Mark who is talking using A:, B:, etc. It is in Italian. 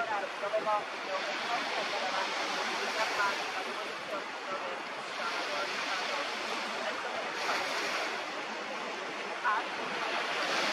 A: magari dove voglio e posso andare avanti con la pratica di posizioni dove diciamo, è stato adesso che ne faccio. Ah,